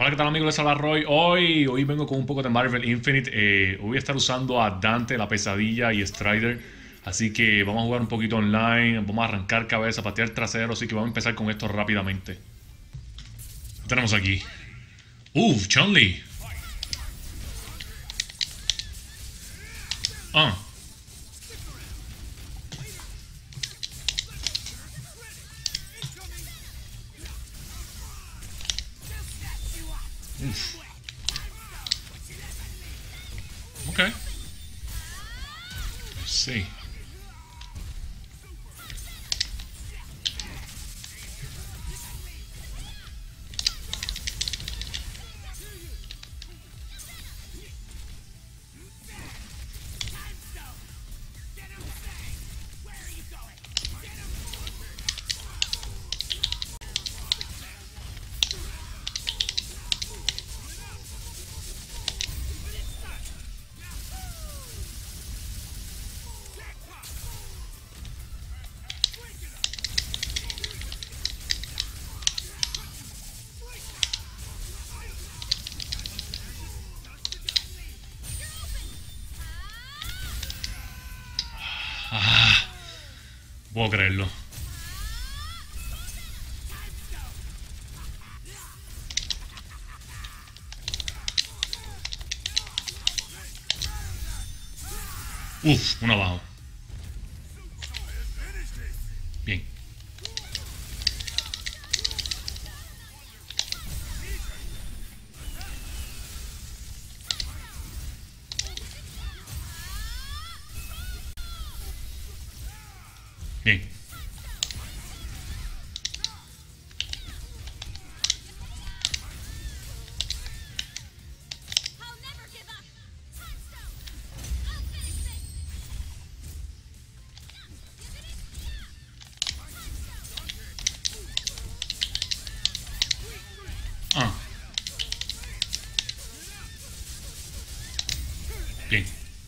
Hola, ¿qué tal amigos? Les habla Roy. Hoy vengo con un poco de Marvel Infinite. Hoy voy a estar usando a Dante, la pesadilla y Strider. Así que vamos a jugar un poquito online. Vamos a arrancar cabeza, patear trasero. Así que vamos a empezar con esto rápidamente. ¿Qué tenemos aquí? Chun-Li. Ah. Uf. Ok. Sí. Ah. Puedo creerlo. Uno abajo. Bien. Bien. Ah. Bien.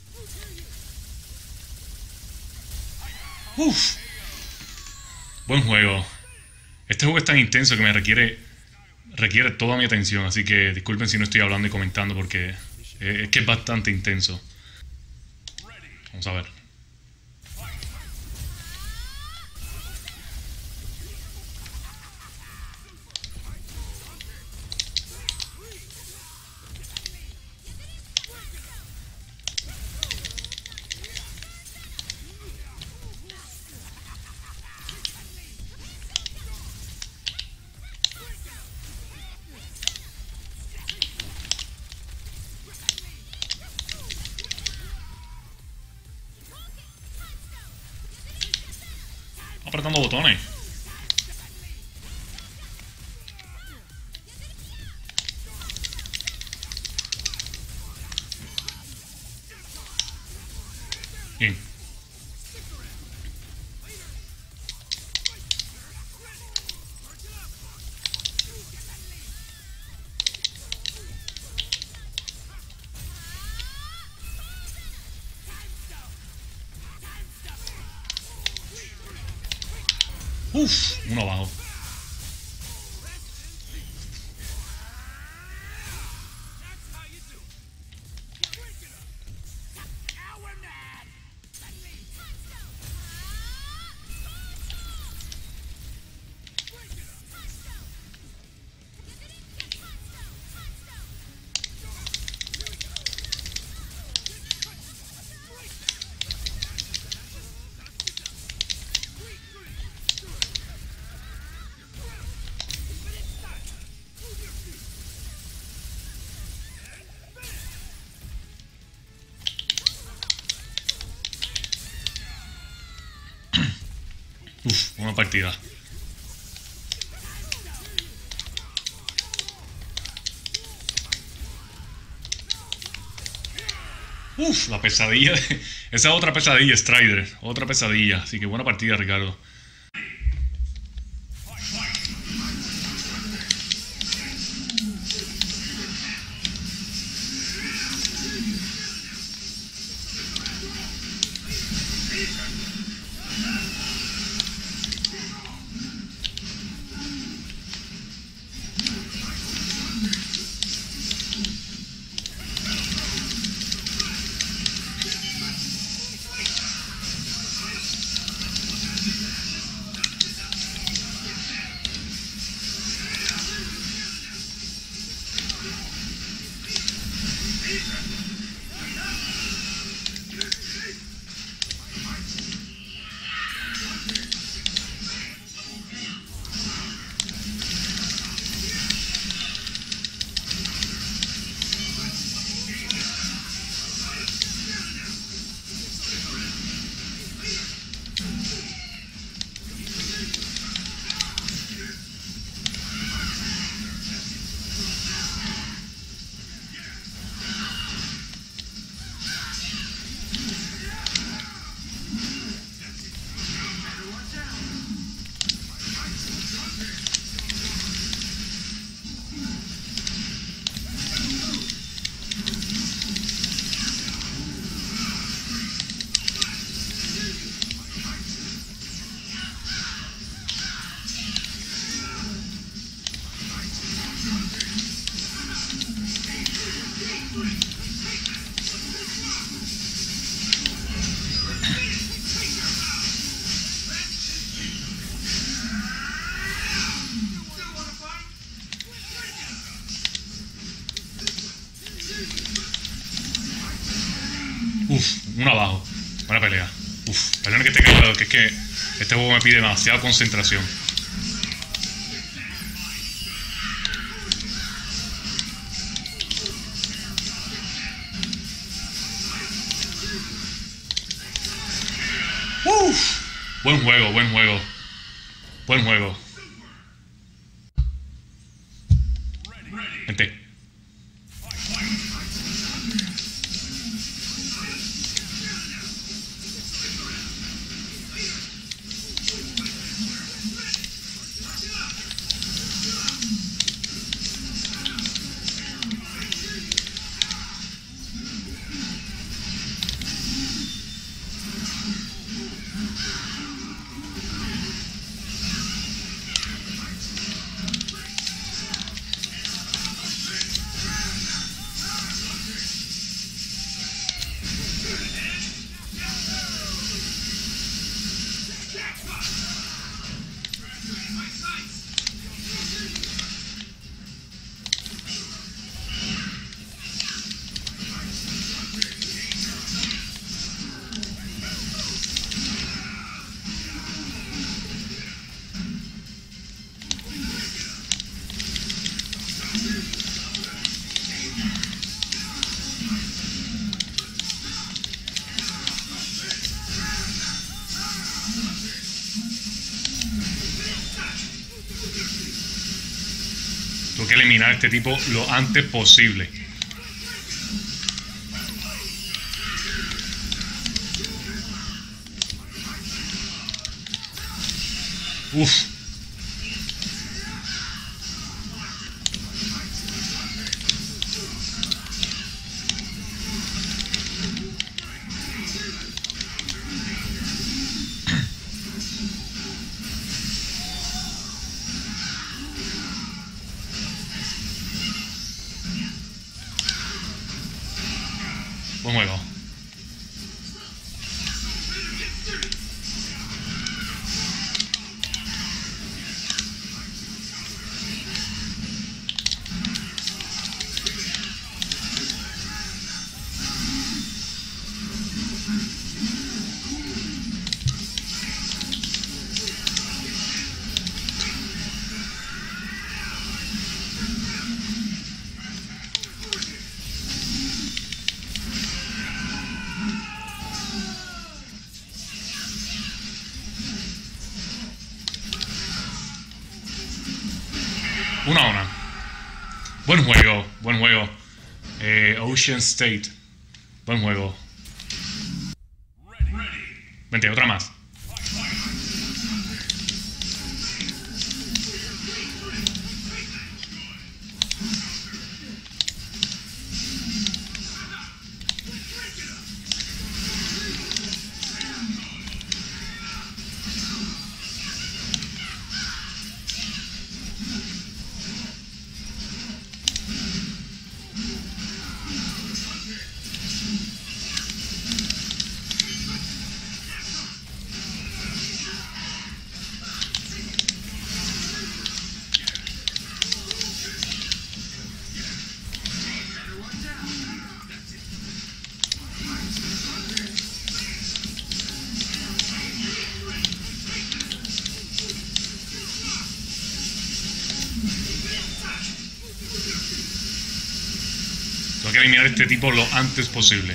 Buen juego. Este juego es tan intenso que me requiere toda mi atención, así que disculpen si no estoy hablando y comentando porque es que es bastante intenso. Vamos a ver. Apretando botones. Bien. Uno abajo. Una partida. La pesadilla. Esa otra pesadilla, Strider. Otra pesadilla. Así que buena partida, Ricardo. Uno abajo. Buena pelea. Uf, perdón que esté callado, que es que este juego me pide demasiada concentración. Uf. Buen juego, buen juego. Buen juego. Vente. Tengo que eliminar a este tipo lo antes posible. Uf. Buen juego. Una a una. Buen juego, buen juego. Ocean State. Buen juego. Vente, otra más. Tengo que eliminar a este tipo lo antes posible.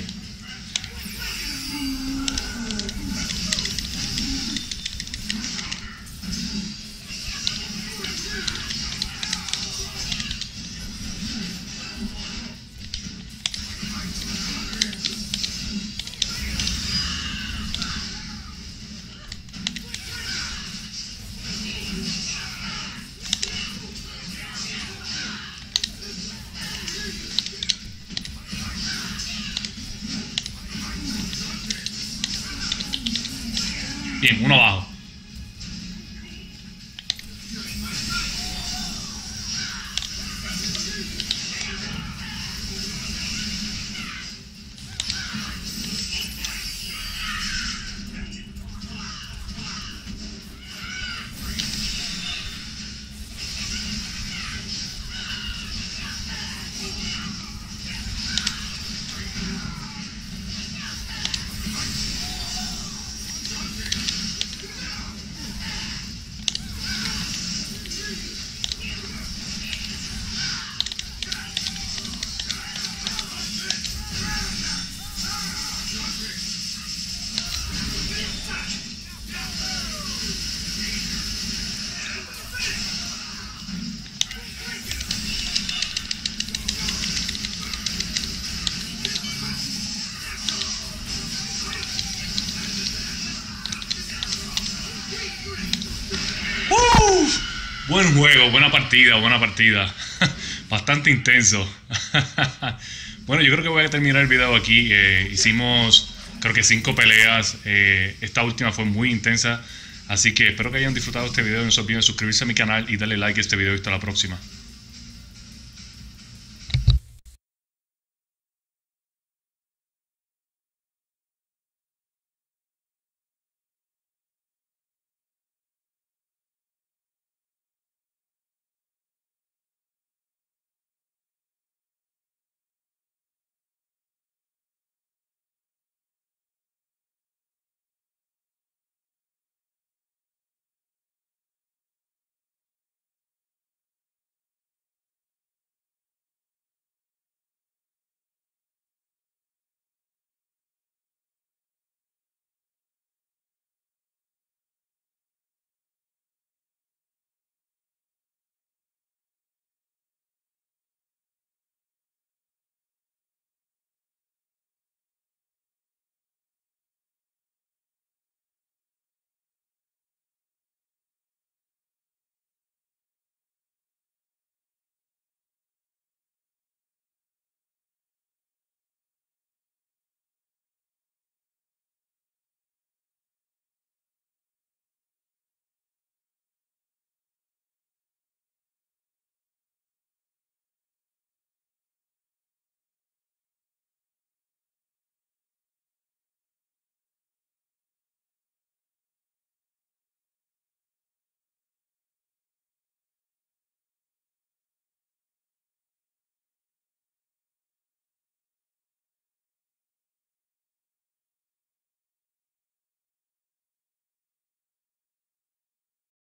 Bien, uno abajo. Buen juego, buena partida, buena partida. Bastante intenso. Bueno, yo creo que voy a terminar el video aquí. Hicimos, creo que 5 peleas. Esta última fue muy intensa. Así que espero que hayan disfrutado este video. No se olviden suscribirse a mi canal y darle like a este video. Y hasta la próxima.